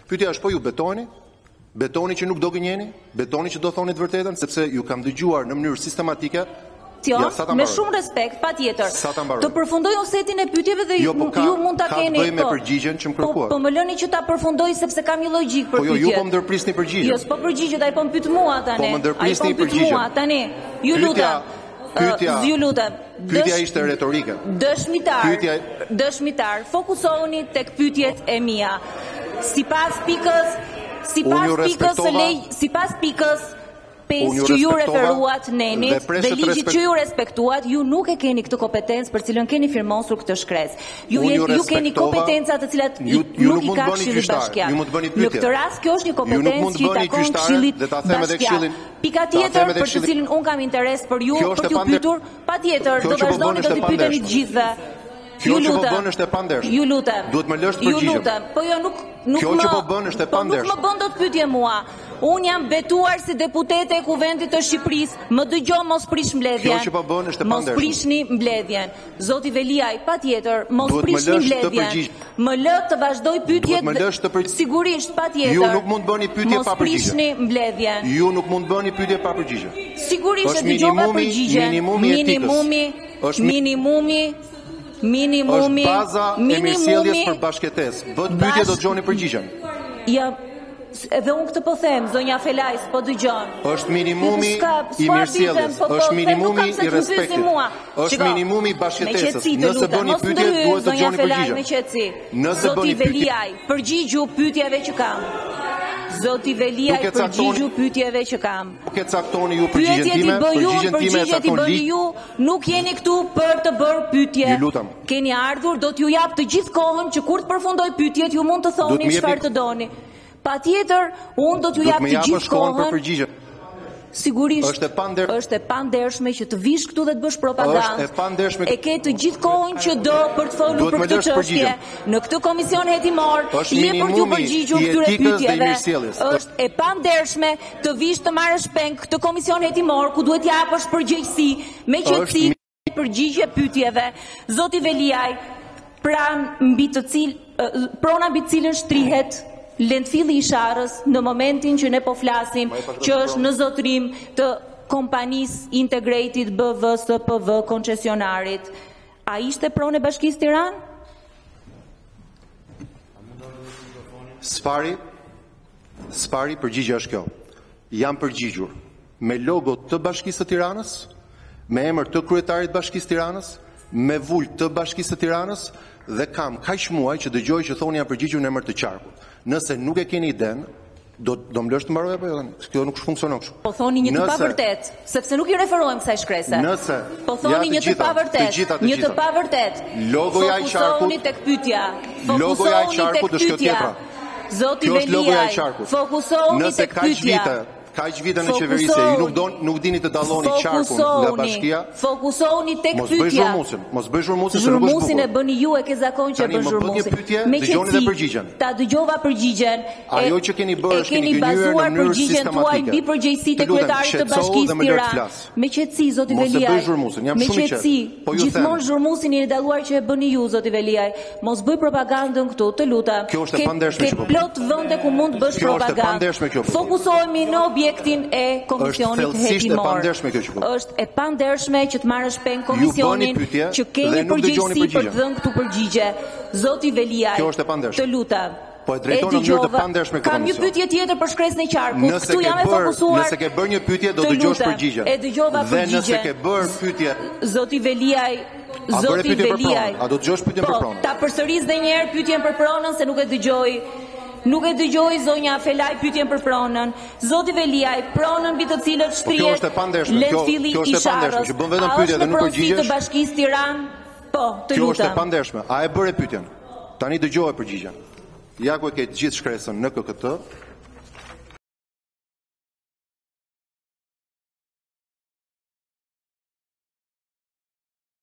Pyetja është po ju betoni që nuk do gënjeni, betoni që do thoni të vërtetën, sepse ju kam dëgjuar në mënyrë sistematike. Me shumë respekt, patjetër. Të përfundoj unë setin e pyetjeve dhe ju mund ta keni. Ka të bëjë me përgjigjen që më kërkuat. Po më lëni që ta përfundoj sepse kam një logjik për pyetjet. Po ju po më ndërprisni përgjigjen. Jo, s'po përgjigjet, ai po më pyet mua tani. Po më ndërprisni përgjigjen. Tani, ju lutem. Ju lutem. Pyetja ishte retorike. Dëshmitar, fokusohuni tek pyetjet e mia. Sipas pikës 5 që ju referuat Nenit dhe ligjit që ju respektuat, ju nuk e keni këtë kompetencë për cilën keni firmosur këtë shkresë. Ju keni kompetenca të cilat nuk i ka Këshilli Bashkiak. Në këtë rast kjo është një kompetencë që i takon Këshillit Bashkiak. Pika tjetër për të cilën un kam interes për ju, për t'ju pyetur, patjetër do vazhdoni të pyeteni të gjithëve. Kjo që po bën është e pandershme. Ju lutem. Duhet më lësh të përgjigjem. Ju lutem. Po jo nuk kjo që po bën është e pandershme. Nuk më bën dot pyetje mua. Unë jam betuar si deputete e Kuvendit të Shqipërisë. Më dëgjoj, mos prish mbledhjen. Kjo që po bën është e pandershme. Mos prishni mbledhjen. Zoti Veliaj, patjetër, mos prishni mbledhjen. Më lë të vazhdoj pyetjet. Sigurisht, patjetër. Ju nuk mund bëni pyetje pa përgjigje. Mos prishni mbledhjen. Ju nuk mund bëni pyetje pa përgjigje. Sigurisht e dëgjova përgjigjen. Minimumi është baza e mirësjelljes për bashkëtesë. Bët pyetje do dëgjoni përgjigjen. Ja, edhe unë këtë po them, zonja Felajs, po dëgjon. Është minimumi i mirësjelljes, është minimumi i respektit. Është minimumi i bashkëtesës. Nëse bëni pyetje, duhet të dëgjoni përgjigjen. Nëse bëni Veliaj, përgjigju pyetjeve që kam. Zoti Veliaj, përgjigju pyetjeve që kam. Nuk e caktoni ju përgjigjen time, përgjigjet i bëni ju, nuk jeni këtu për të bërë pyetje. Ju lutem. Keni ardhur, do t'ju jap të gjithë kohën që kur të përfundoj pyetjet ju mund të thoni çfarë të doni. Patjetër, unë do t'ju jap të gjithë kohën. Sigurisht, është e pandershme që të vish këtu dhe të bësh propagandë. E ke të gjithë kohën që do për të folur për këtë çështje. Në këtë komision hetimor, je për t'ju përgjigjur këtyre pyetjeve. Është e pandershme të vish të marrësh peng këtë komision hetimor ku duhet japësh përgjegjësi me qetësi përgjigje pyetjeve. Zoti Veliaj, prona mbi të cilën shtrihet lëndfilli i Sharrës në momentin që ne po flasim, që është në zotrim të kompanisë Integrated BV SPV koncesionarit. A ishte pronë e Bashkisë Tiranë? Sfari përgjigja është kjo. Jam përgjigjur me logo të Bashkisë së Tiranës, me emër të kryetarit Bashkisë Tiranës, me vull të Bashkisë së Tiranës dhe kam kaq muaj që dëgjoj që thoni jam përgjigjur në emër të qarkut. Nëse nuk e keni iden, do më lësh të mbaroj apo jo? Kjo nuk funksionon kështu. Po thoni një të pavërtet, sepse nuk i referohem kësaj shkrese. Po thoni një të pavërtet. Logoja i qarkut. Fokusohuni tek pyetja. Logoja i qarkut është kjo tjetra. Zoti Veliaj, fokusohuni tek pyetja. Kaq vite në qeverisje, ju nuk dini të dalloni qarkun nga bashkia. Fokusohuni tek pyetja. Mos bëj zhurmusin, zhurmusin e bëni ju, e ke zakon që bën zhurmusin. Dëgjoni dhe përgjigjen. Ta dëgjova përgjigjen. Ajo që keni bërë është keni gënjur në mënyrë sistematike. Mbi përgjegjësitë e kryetarit të Bashkisë Tiranë. Me qetësi, zoti Veliaj. Mos e bëj zhurmusin, jam shumë i qetë. Gjithmonë zhurmusin jeni dalluar që e bëni ju, zoti Veliaj. Mos bëj propagandën këtu, të lutem. Kjo është e pandershme që po bëj. Plot vende ku mund të bësh propagandë. Fokusohemi në objektin e komisionit hetimor. Është e pandershme që të marrësh peng komisionin që keni përgjegjësi për të dhënë këtu përgjigje. Zoti Veliaj, të lutem. Po e drejton në mënyrë të pandershme këtë komision. Kam një pyetje tjetër për shkresën e qarkut. Këtu jam e fokusuar. Nëse ke bërë një pyetje do dëgjosh përgjigjen. E dëgjova përgjigjen. Dhe nëse ke bërë pyetje, Zoti Veliaj, a do dëgjosh pyetjen për pronën? Ta përsëris edhe një herë pyetjen për pronën se nuk e dëgjoj. Nuk e dëgjoj zonja Felaj pyetjen për pronën. Zoti Veliaj, pronën mbi të cilët shtrihet lëndfilli i Sharrës. Që bën vetëm pyetje dhe nuk përgjigjesh. Të Bashkisë Tiranë. Po, të lutem. Kjo është e pandershme. A e bëre pyetjen? Tani dëgjoj përgjigjen. Ja ku e ke gjithë shkresën në KKT,